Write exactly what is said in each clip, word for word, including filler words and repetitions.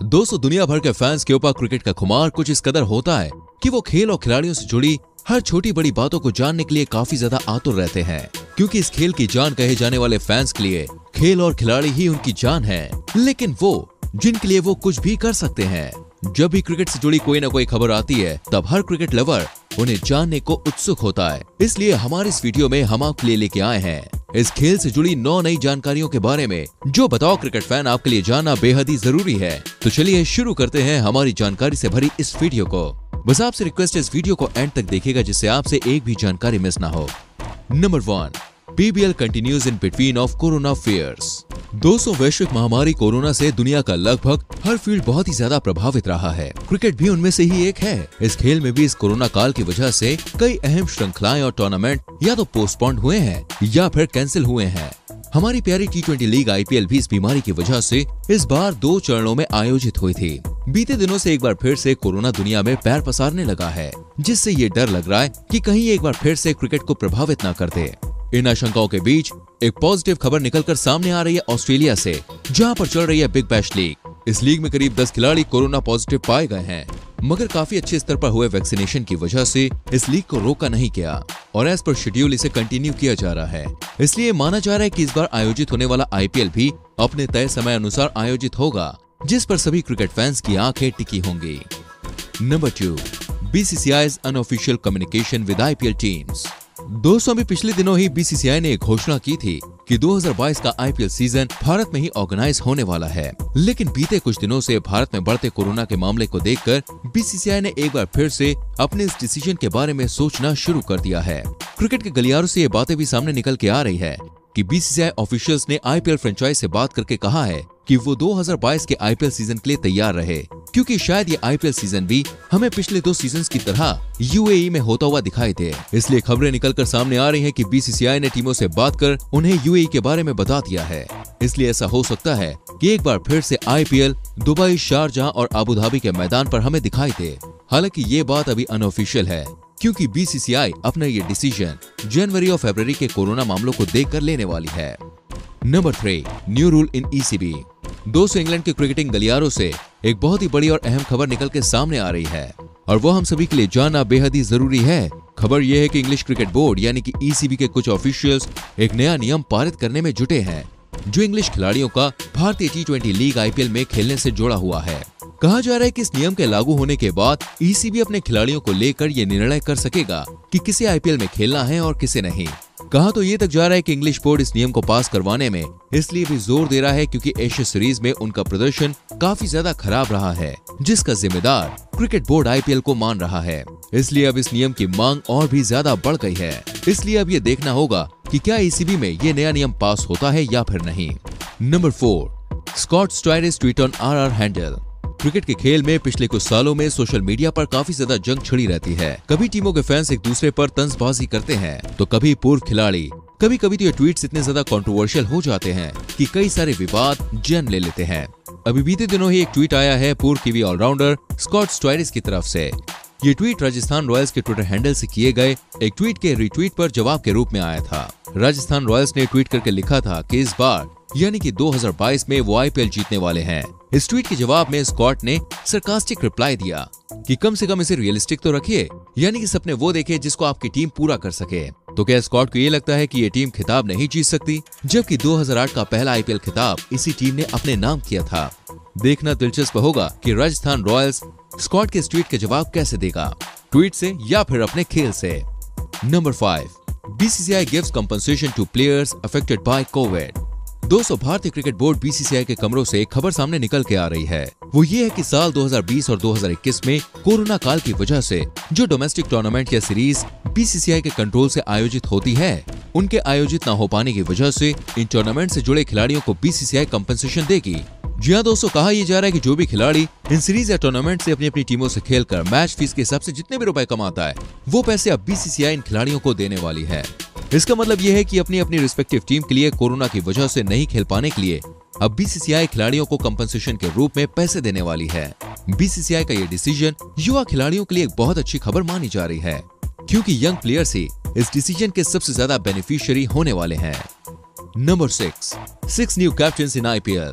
दोस्तों, दुनिया भर के फैंस के ऊपर क्रिकेट का खुमार कुछ इस कदर होता है कि वो खेल और खिलाड़ियों से जुड़ी हर छोटी बड़ी बातों को जानने के लिए काफी ज्यादा आतुर रहते हैं, क्योंकि इस खेल की जान कहे जाने वाले फैंस के लिए खेल और खिलाड़ी ही उनकी जान है। लेकिन वो जिनके लिए वो कुछ भी कर सकते हैं। जब भी क्रिकेट से जुड़ी कोई ना कोई खबर आती है, तब हर क्रिकेट लवर उन्हें जानने को उत्सुक होता है। इसलिए हमारे इस वीडियो में हम आपके लिए लेके आए हैं इस खेल से जुड़ी नौ नई जानकारियों के बारे में, जो बताओ क्रिकेट फैन आपके लिए जानना बेहद ही जरूरी है। तो चलिए शुरू करते हैं हमारी जानकारी से भरी इस वीडियो को। बस आपसे रिक्वेस्ट है, इस वीडियो को एंड तक देखिएगा, जिससे आपसे एक भी जानकारी मिस ना हो। Number one, PBL continues in between of corona fears. दोस्तों, वैश्विक महामारी कोरोना से दुनिया का लगभग हर फील्ड बहुत ही ज्यादा प्रभावित रहा है। क्रिकेट भी उनमें से ही एक है। इस खेल में भी इस कोरोना काल की वजह से कई अहम श्रृंखलाएं और टूर्नामेंट या तो पोस्टपोन्ड हुए हैं या फिर कैंसिल हुए हैं। हमारी प्यारी टी ट्वेंटी लीग आईपीएल भी इस बीमारी की वजह से इस बार दो चरणों में आयोजित हुई थी। बीते दिनों से एक बार फिर से कोरोना दुनिया में पैर पसारने लगा है, जिससे ये डर लग रहा है कि कहीं एक बार फिर से क्रिकेट को प्रभावित न कर दे। इन आशंकाओं के बीच एक पॉजिटिव खबर निकलकर सामने आ रही है ऑस्ट्रेलिया से, जहां पर चल रही है बिग बैश लीग। इस लीग में करीब दस खिलाड़ी कोरोना पॉजिटिव पाए गए हैं, मगर काफी अच्छे स्तर पर हुए वैक्सीनेशन की वजह से इस लीग को रोका नहीं गया और एज पर शेड्यूल इसे कंटिन्यू किया जा रहा है। इसलिए माना जा रहा है कि इस बार आयोजित होने वाला आईपीएल भी अपने तय समय अनुसार आयोजित होगा, जिस पर सभी क्रिकेट फैंस की आंखें टिकी होंगी। Number two, BCCI's unofficial communication with IPL teams. दोस्तों, अभी पिछले दिनों ही बीसीसीआई ने एक घोषणा की थी कि दो हज़ार बाईस का आईपीएल सीजन भारत में ही ऑर्गेनाइज होने वाला है। लेकिन बीते कुछ दिनों से भारत में बढ़ते कोरोना के मामले को देखकर बीसीसीआई ने एक बार फिर से अपने इस डिसीजन के बारे में सोचना शुरू कर दिया है। क्रिकेट के गलियारों से ये बातें भी सामने निकल के आ रही है कि बीसीसीआई ऑफिशियल्स ने आईपीएल फ्रेंचाइज से बात करके कहा है कि वो दो हज़ार बाईस के आईपीएल सीजन के लिए तैयार रहे, क्योंकि शायद ये आईपीएल सीजन भी हमें पिछले दो सीजन्स की तरह यूएई में होता हुआ दिखाई दे। इसलिए खबरें निकलकर सामने आ रही हैं कि बीसीसीआई ने टीमों से बात कर उन्हें यूएई के बारे में बता दिया है। इसलिए ऐसा हो सकता है कि एक बार फिर से आईपीएल दुबई, शारजाह और अबू धाबी के मैदान पर हमें दिखाई दे। हालांकि ये बात अभी अनऑफिशियल है, क्योंकि बीसीसीआई अपना ये डिसीजन जनवरी और फरवरी के कोरोना मामलों को देखकर लेने वाली है। Number three, new rule in ECB. दोस्तों, इंग्लैंड के क्रिकेटिंग गलियारों से एक बहुत ही बड़ी और अहम खबर निकल के सामने आ रही है और वो हम सभी के लिए जानना बेहद ही जरूरी है। खबर यह है कि इंग्लिश क्रिकेट बोर्ड यानी कि ईसीबी के कुछ ऑफिशियल्स एक नया नियम पारित करने में जुटे हैं, जो इंग्लिश खिलाड़ियों का भारतीय टी ट्वेंटी लीग आईपीएल में खेलने से जुड़ा हुआ है। कहा जा रहा है कि इस नियम के लागू होने के बाद ईसीबी अपने खिलाड़ियों को लेकर ये निर्णय कर सकेगा कि किसे आईपीएल में खेलना है और किसे नहीं। कहा तो ये तक जा रहा है कि इंग्लिश बोर्ड इस नियम को पास करवाने में इसलिए भी जोर दे रहा है क्योंकि एशिया सीरीज में उनका प्रदर्शन काफी ज्यादा खराब रहा है, जिसका जिम्मेदार क्रिकेट बोर्ड आईपीएल को मान रहा है। इसलिए अब इस नियम की मांग और भी ज्यादा बढ़ गई है। इसलिए अब ये देखना होगा कि क्या ईसीबी में ये नया नियम पास होता है या फिर नहीं। Number four, Scott Styris tweet on RR handle. Cricket के खेल में पिछले कुछ सालों में सोशल मीडिया पर काफी ज्यादा जंग छिड़ी रहती है। कभी टीमों के फैंस एक दूसरे पर तंजबाजी करते हैं, तो कभी पूर्व खिलाड़ी। कभी कभी तो ये ट्वीट्स इतने ज्यादा कंट्रोवर्शियल हो जाते हैं कि कई सारे विवाद जन्म ले लेते हैं। अभी बीते दिनों ही एक ट्वीट आया है पूर्व कीवी ऑलराउंडर स्कॉट स्टायरिस की तरफ से। ये ट्वीट राजस्थान रॉयल्स के ट्विटर हैंडल से किए गए एक ट्वीट के रिट्वीट पर जवाब के रूप में आया था। राजस्थान रॉयल्स ने ट्वीट करके लिखा था कि इस बार यानी कि दो हज़ार बाईस में वो आईपीएल जीतने वाले हैं। इस ट्वीट के जवाब में स्कॉट ने सरकास्टिक रिप्लाई दिया कि कम से कम इसे रियलिस्टिक तो रखिए, यानी कि सपने वो देखे जिसको आपकी टीम पूरा कर सके। तो क्या स्कॉट को ये लगता है कि ये टीम खिताब नहीं जीत सकती, जबकि दो हज़ार आठ का पहला आईपीएल खिताब इसी टीम ने अपने नाम किया था। देखना दिलचस्प होगा कि राजस्थान रॉयल्स स्कॉट के इस ट्वीट के जवाब कैसे देगा, ट्वीट से या फिर अपने खेल से। Number five, BCCI gives compensation to players affected by Covid. दोस्तों, भारतीय क्रिकेट बोर्ड बीसीसीआई के कमरों से एक खबर सामने निकल के आ रही है। वो ये है कि साल दो हज़ार बीस और दो हज़ार इक्कीस में कोरोना काल की वजह से जो डोमेस्टिक टूर्नामेंट या सीरीज बीसीसीआई के कंट्रोल से आयोजित होती है, उनके आयोजित न हो पाने की वजह से इन टूर्नामेंट से जुड़े खिलाड़ियों को बीसीसीआई कंपनसेशन देगी। जी हाँ दोस्तों, कहा यह जा रहा है कि जो भी खिलाड़ी इन सीरीज या टूर्नामेंट से अपनी अपनी टीमों से खेलकर मैच फीस के हिसाब से जितने भी रुपए कमाता है, वो पैसे अब बीसीसीआई इन खिलाड़ियों को देने वाली है। इसका मतलब यह है कि अपनी अपनी रिस्पेक्टिव टीम के लिए कोरोना की वजह से नहीं खेल पाने के लिए अब बीसीसीआई खिलाड़ियों को कंपनसेशन के रूप में पैसे देने वाली है। बीसीसीआई का ये डिसीजन युवा खिलाड़ियों के लिए एक बहुत अच्छी खबर मानी जा रही है, क्योंकि यंग प्लेयर्स ही इस डिसीजन के सबसे ज्यादा बेनिफिशियरी होने वाले हैं। Number six, six new captains in IPL.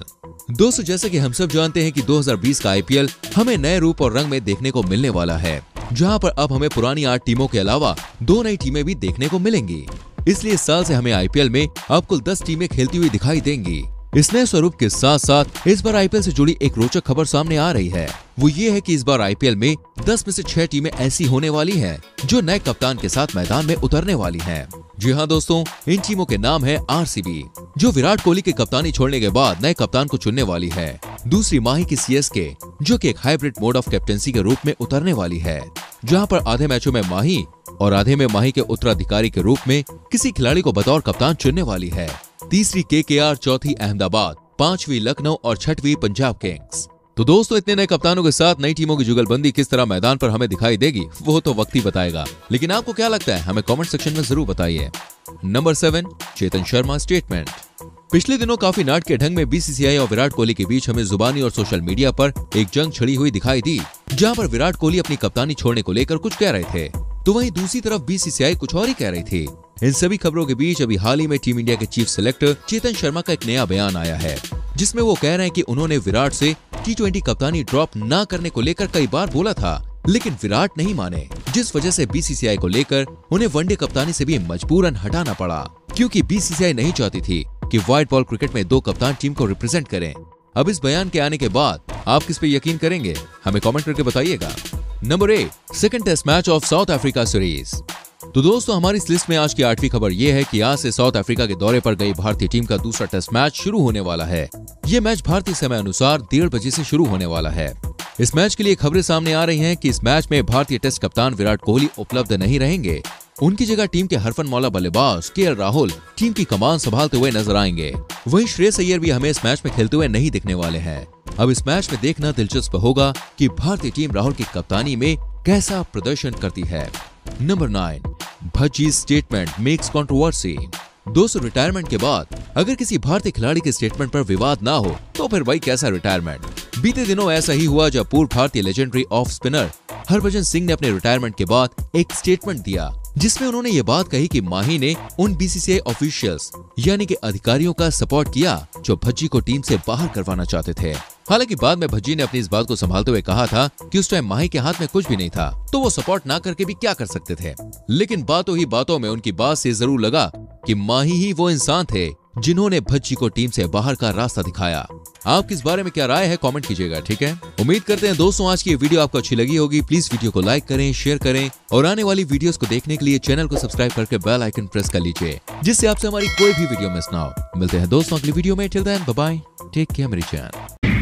दोस्तों जैसा कि हम सब जानते हैं कि दो हज़ार बीस का आईपीएल हमें नए रूप और रंग में देखने को मिलने वाला है, जहां पर अब हमें पुरानी आठ टीमों के अलावा दो नई टीमें भी देखने को मिलेंगी। इसलिए इस साल से हमें आईपीएल में अब कुल दस टीमें खेलती हुई दिखाई देंगी। इस नए स्वरूप के साथ साथ इस बार आईपीएल से जुड़ी एक रोचक खबर सामने आ रही है। वो ये है कि इस बार आईपीएल में दस में से छह टीमें ऐसी होने वाली हैं जो नए कप्तान के साथ मैदान में उतरने वाली हैं। जी हाँ दोस्तों, इन टीमों के नाम है आरसीबी, जो विराट कोहली के कप्तानी छोड़ने के बाद नए कप्तान को चुनने वाली है। दूसरी माही की सीएसके, जो कि एक हाइब्रिड मोड ऑफ कैप्टेंसी के रूप में उतरने वाली है, जहां पर आधे मैचों में माही और आधे में माही के उत्तराधिकारी के रूप में किसी खिलाड़ी को बतौर कप्तान चुनने वाली है। तीसरी केकेआर, चौथी अहमदाबाद, पांचवी लखनऊ और छठवीं पंजाब किंग्स। तो दोस्तों इतने नए कप्तानों के साथ नई टीमों की जुगलबंदी किस तरह मैदान पर हमें दिखाई देगी वो तो वक्त ही बताएगा, लेकिन आपको क्या लगता है हमें कमेंट सेक्शन में जरूर बताइए। Number seven, Chetan Sharma statement. पिछले दिनों काफी नाट के ढंग में बीसीसीआई और विराट कोहली के बीच हमें जुबानी और सोशल मीडिया पर एक जंग छिड़ी हुई दिखाई दी, जहां पर विराट कोहली अपनी कप्तानी छोड़ने को लेकर कुछ कह रहे थे, तो वहीं दूसरी तरफ बीसीसीआई कुछ और ही कह रही थी। इन सभी खबरों के बीच अभी हाल ही में टीम इंडिया के चीफ सिलेक्टर चेतन शर्मा का एक नया बयान आया है, जिसमें वो कह रहे हैं कि उन्होंने विराट से टी ट्वेंटी कप्तानी ड्रॉप न करने को लेकर कई बार बोला था, लेकिन विराट नहीं माने, जिस वजह से बीसीसीआई को लेकर उन्हें वनडे कप्तानी से भी मजबूरन हटाना पड़ा, क्योंकि बीसीसीआई नहीं चाहती थी कि व्हाइट बॉल क्रिकेट में दो कप्तान टीम को रिप्रेजेंट करें। अब इस बयान के आने के बाद आप किस पे यकीन करेंगे हमें कमेंट करके बताइएगा। Number eight, second test match of South Africa series. तो दोस्तों हमारी इस लिस्ट में आज की आठवीं खबर ये है कि आज से साउथ अफ्रीका के दौरे पर गई भारतीय टीम का दूसरा टेस्ट मैच शुरू होने वाला है। ये मैच भारतीय समय अनुसार डेढ़ बजे से शुरू होने वाला है। इस मैच के लिए खबरें सामने आ रही हैं कि इस मैच में भारतीय टेस्ट कप्तान विराट कोहली उपलब्ध नहीं रहेंगे। उनकी जगह टीम के हरफनमौला बल्लेबाज केएल राहुल टीम की कमान संभालते हुए नजर आएंगे। वहीं श्रेयस अय्यर भी हमें इस मैच में खेलते हुए नहीं दिखने वाले हैं। अब इस मैच में देखना दिलचस्प होगा कि भारतीय टीम राहुल की कप्तानी में कैसा प्रदर्शन करती है। Number nine, Bhajji statement makes controversy. दोस्तों रिटायरमेंट के बाद अगर किसी भारतीय खिलाड़ी के स्टेटमेंट पर विवाद ना हो तो फिर भाई कैसा रिटायरमेंट। बीते दिनों ऐसा ही हुआ जब पूर्व भारतीय legendary off spinner Harbhajan Singh ने अपने रिटायरमेंट के बाद एक स्टेटमेंट दिया, जिसमें उन्होंने ये बात कही कि माही ने उन बीसीसीआई ऑफिशियल्स यानी कि अधिकारियों का सपोर्ट किया जो भज्जी को टीम से बाहर करवाना चाहते थे। हालांकि बाद में भज्जी ने अपनी इस बात को संभालते हुए कहा था कि उस टाइम माही के हाथ में कुछ भी नहीं था, तो वो सपोर्ट ना करके भी क्या कर सकते थे। लेकिन बातों ही बातों में उनकी बात से जरूर लगा कि माही ही वो इंसान थे जिन्होंने भज्जी को टीम से बाहर का रास्ता दिखाया। आपकी इस बारे में क्या राय है कमेंट कीजिएगा, ठीक है। उम्मीद करते हैं दोस्तों आज की ये वीडियो आपको अच्छी लगी होगी। प्लीज वीडियो को लाइक करें, शेयर करें और आने वाली वीडियोस को देखने के लिए चैनल को सब्सक्राइब करके बेल आइकन प्रेस कर लीजिए, जिससे आपसे हमारी कोई भी वीडियो मिस ना हो। मिलते हैं दोस्तों अगली वीडियो में। Till then bye bye, take care मेरी चैनल।